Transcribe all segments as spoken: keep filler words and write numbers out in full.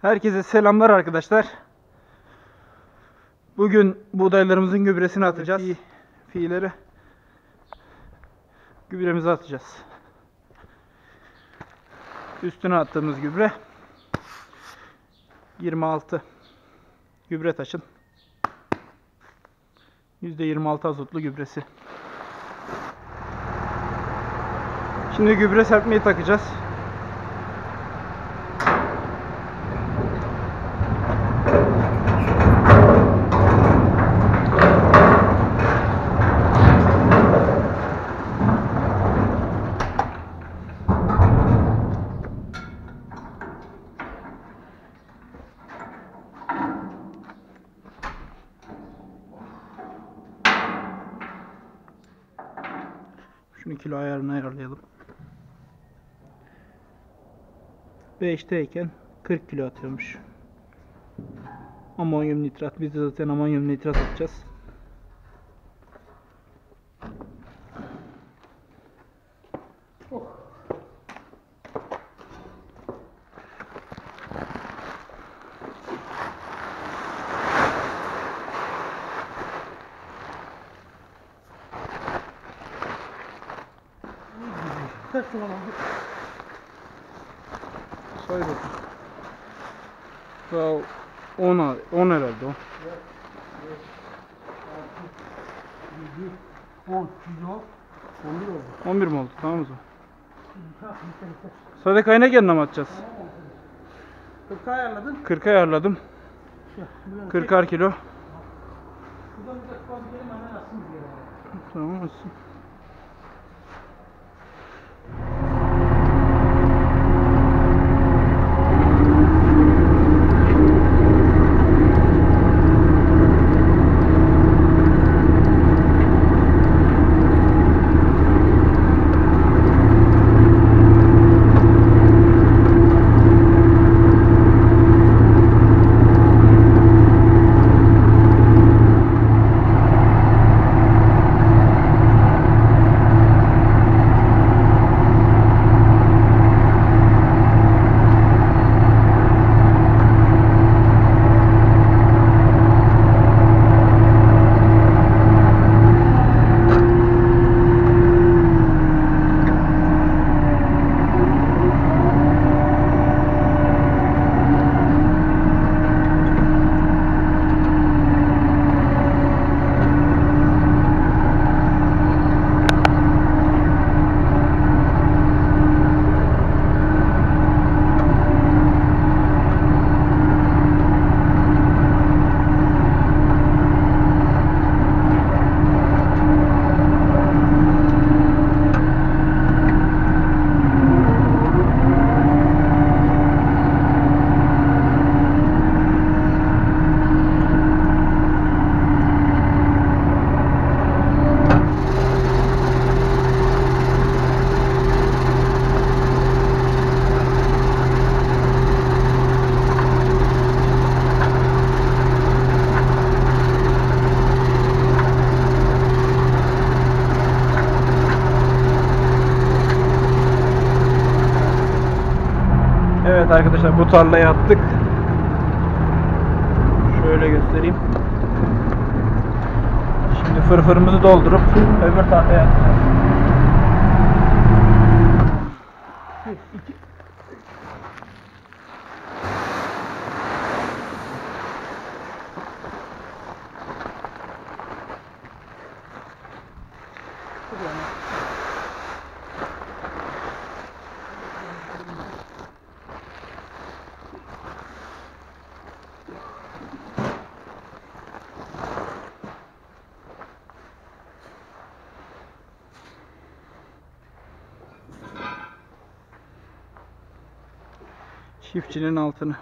Herkese selamlar arkadaşlar. Bugün buğdaylarımızın gübresini atacağız. Fi, fiilere gübremizi atacağız. Üstüne attığımız gübre yirmi altı gübre taşın yüzde yirmi altı azotlu gübresi. Şimdi gübre serpmeyi takacağız. Şunu kilo ayarını ayarlayalım. beşteyken kırk kilo atıyormuş. Amonyum nitrat. Biz de zaten amonyum nitrat atacağız. Kaç zaman oldu? Say bakayım. Daha on, on herhalde o. on, on bir oldu. on bir mi oldu? Tamam o zaman. Sadece kaynak yerine mi atacağız? kırk ayarladın. kırk ayarladım. kırkar kilo. Buradan bir dakika fazla gelin hemen atsın bir yere. Tamam olsun. Evet arkadaşlar, bu tarlaya attık. Şöyle göstereyim. Şimdi fırfırımızı doldurup öbür tarlaya atacağız. Bir, iki. Çiftçinin altını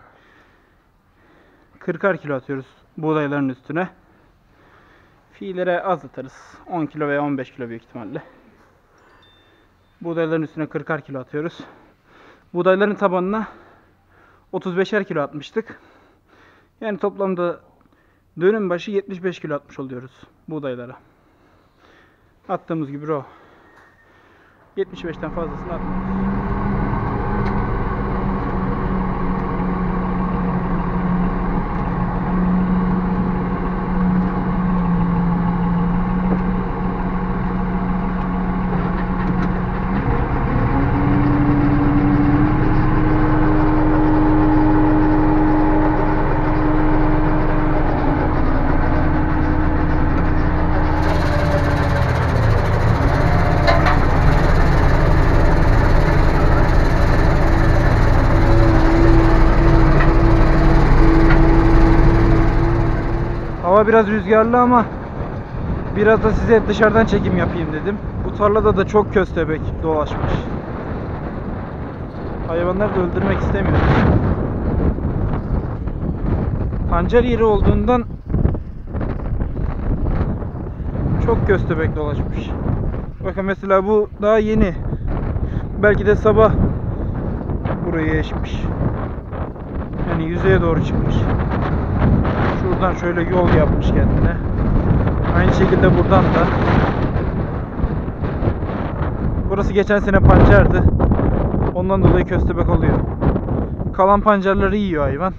kırkar kilo atıyoruz buğdayların üstüne. Fiilere az atarız. on kilo veya on beş kilo büyük ihtimalle. Buğdayların üstüne kırkar kilo atıyoruz. Buğdayların tabanına otuz beşer kilo atmıştık. Yani toplamda dönüm başı yetmiş beş kilo atmış oluyoruz buğdaylara. Attığımız gübre o. yetmiş beşten fazlasını atmıyoruz. Hava biraz rüzgarlı ama biraz da size dışarıdan çekim yapayım dedim. Bu tarlada da çok köstebek dolaşmış. Hayvanları da öldürmek istemiyorum. Pancar yeri olduğundan çok köstebek dolaşmış. Bakın mesela bu daha yeni. Belki de sabah burayı eşmiş. Yani yüzeye doğru çıkmış. Şuradan şöyle yol yapmış kendine. Aynı şekilde buradan da. Burası geçen sene pancardı. Ondan dolayı köstebek oluyor. Kalan pancarları yiyor hayvan.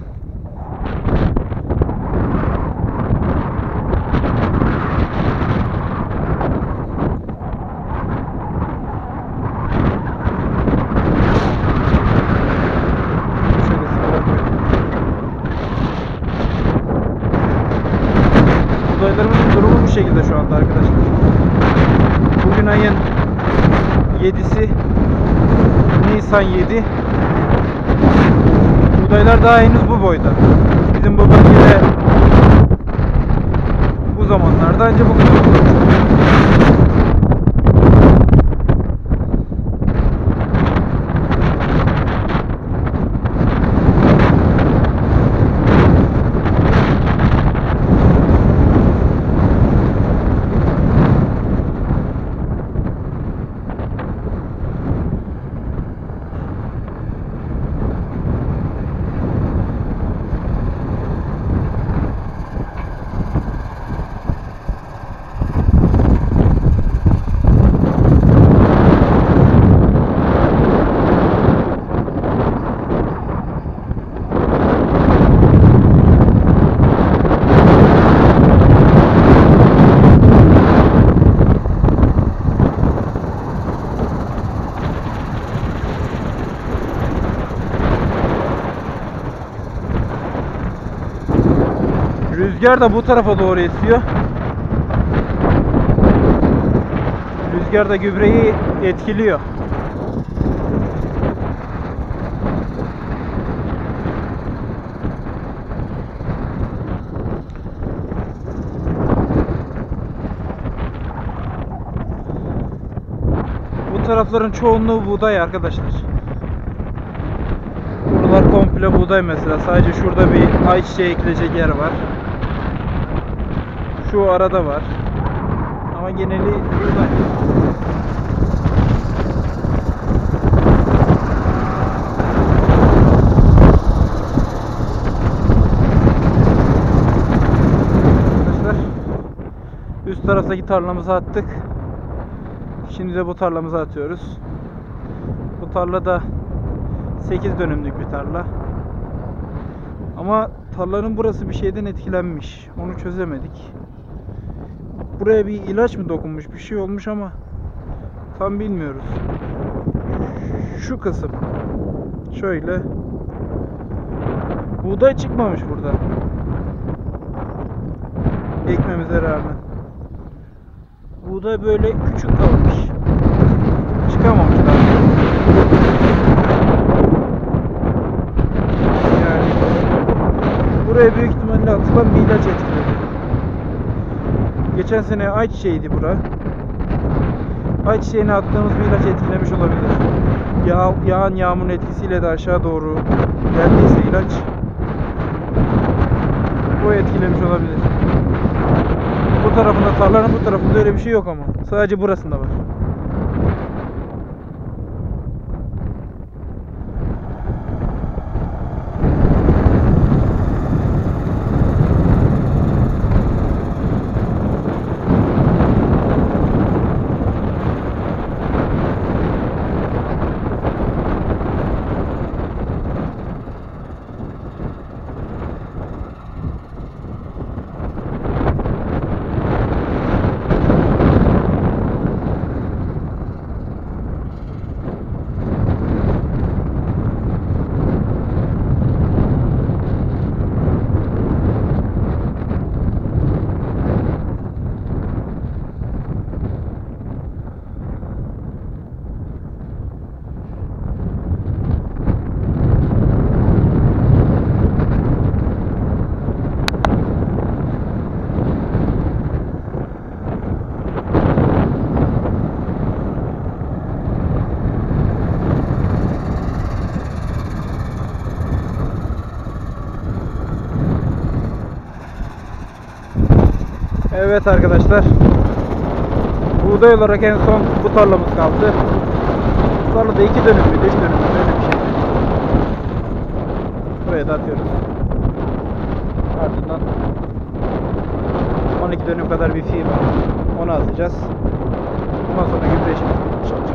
Buğdaylarımızın durumu bu şekilde şu anda arkadaşlar. Bugün ayın yedisi, Nisan yedi. Buğdaylar daha henüz bu boyda. Bizim bu bölgede bu zamanlarda ancak bu kadar olur. Rüzgar da bu tarafa doğru esiyor. Rüzgar da gübreyi etkiliyor. Bu tarafların çoğunluğu buğday arkadaşlar. Buralar komple buğday mesela. Sadece şurada bir ayçiçeği ekilecek yer var. Şu arada var. Ama geneli buğday. Arkadaşlar, üst taraftaki tarlamızı attık. Şimdi de bu tarlamızı atıyoruz. Bu tarlada sekiz dönümlük bir tarla. Ama tarlanın burası bir şeyden etkilenmiş. Onu çözemedik. Buraya bir ilaç mı dokunmuş, bir şey olmuş ama tam bilmiyoruz. Şu kısım şöyle buğday çıkmamış burada. Ekmemize rağmen. Buğday böyle küçük kalmış. Çıkamamışlar. Yani buraya büyük ihtimalle atılan bir ilaç etkiledi. Geçen sene ayçiçeğiydi bura. Ayçiçeğine attığımız bir ilaç etkilemiş olabilir. Yağ, yağın yağmurun etkisiyle de aşağı doğru geldiyse ilaç, bu etkilemiş olabilir. Bu tarafında, tarlanın bu tarafında öyle bir şey yok ama. Sadece burasında var. Evet arkadaşlar. Buğday olarak en son bu tarlamız kaldı. Bu tarlada iki dönüm müydü, üç dönüm müydü, öyle bir şey. Buraya da atıyoruz. Ardından on iki dönüm kadar bir fiil var. Onu atacağız. Ondan sonra gübre işimiz çalışacak.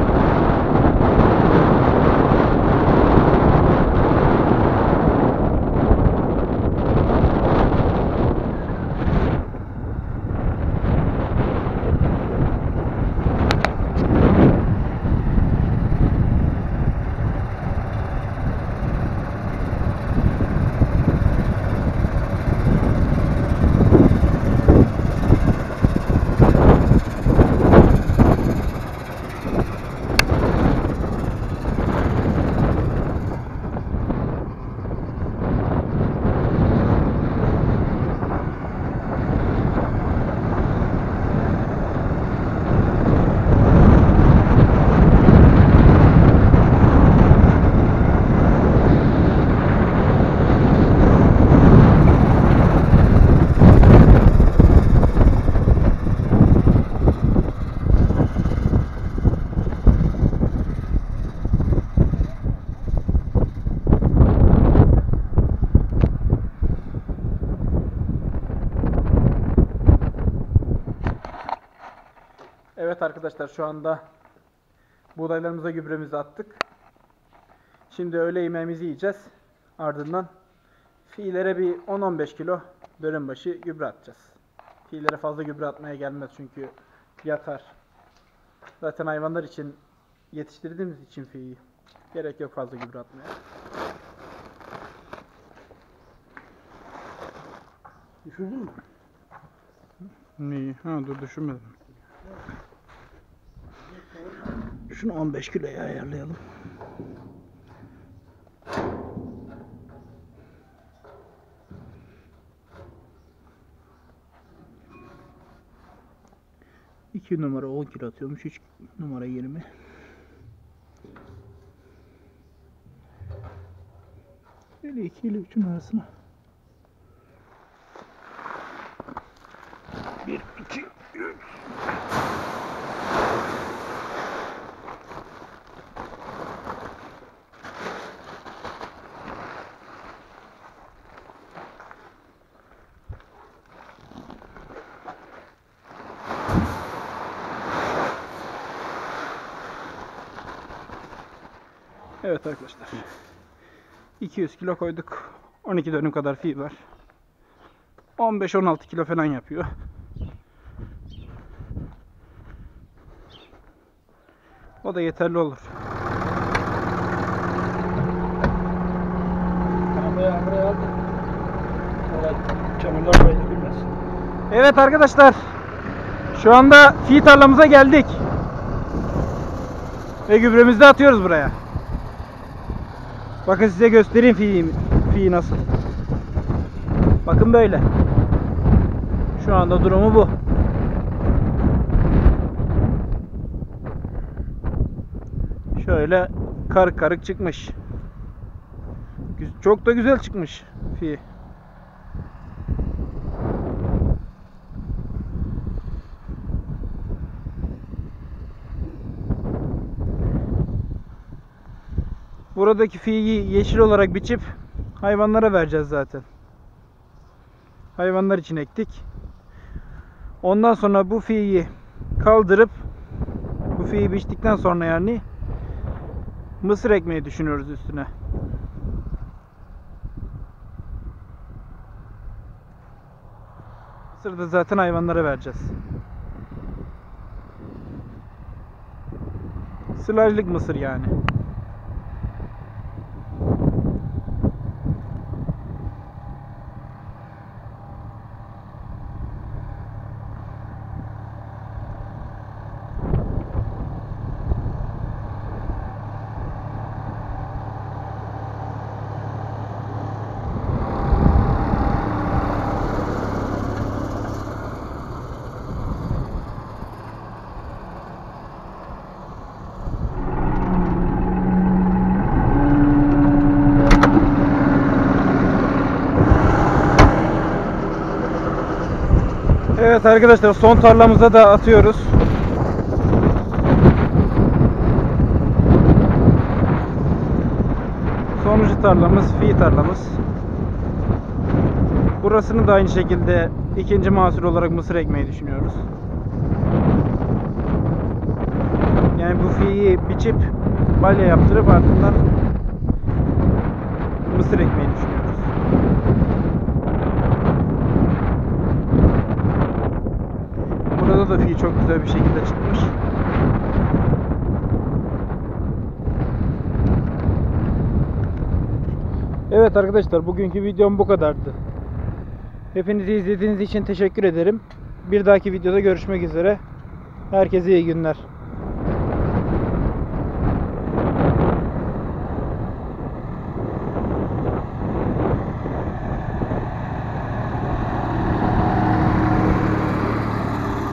Evet arkadaşlar, şu anda buğdaylarımıza gübremizi attık. Şimdi öğle yemeğimizi yiyeceğiz. Ardından fiillere bir on on beş kilo dönüm başı gübre atacağız. Fiillere fazla gübre atmaya gelmez çünkü yatar. Zaten hayvanlar için yetiştirdiğimiz için fiyi gerek yok fazla gübre atmaya. Düşürdün mü? İyi. Ha, dur düşünmedim. Şunu on beş kiloya ayarlayalım. iki numara on kilo atıyormuş. üç numara yirmi. Böyle iki ile üçün arasına. bir, iki, üç. Evet arkadaşlar. iki yüz kilo koyduk. on iki dönüm kadar fiil var. on beş on altı kilo falan yapıyor. O da yeterli olur. Buraya buraya aldım. Orada çamurlar böyle bilmez. Evet arkadaşlar. Şu anda fiil tarlamıza geldik. Ve gübremizi de atıyoruz buraya. Bakın size göstereyim fiyi, fiyi nasıl. Bakın böyle. Şu anda durumu bu. Şöyle karık karık çıkmış. Çok da güzel çıkmış fiyi. Buradaki fiyi yeşil olarak biçip hayvanlara vereceğiz zaten. Hayvanlar için ektik. Ondan sonra bu fiyi kaldırıp bu fiyi biçtikten sonra yani mısır ekmeği düşünüyoruz üstüne. Mısır da zaten hayvanlara vereceğiz. Sılajlık mısır yani. Evet arkadaşlar, son tarlamıza da atıyoruz. Sonuncu tarlamız fi tarlamız. Burasını da aynı şekilde ikinci mahsul olarak mısır ekmeyi düşünüyoruz. Yani bu fiyi biçip balya yaptırıp ardından mısır ekmeği düşünüyoruz. Burada da fi çok güzel bir şekilde çıkmış. Evet arkadaşlar, bugünkü videom bu kadardı. Hepinizi izlediğiniz için teşekkür ederim. Bir dahaki videoda görüşmek üzere. Herkese iyi günler.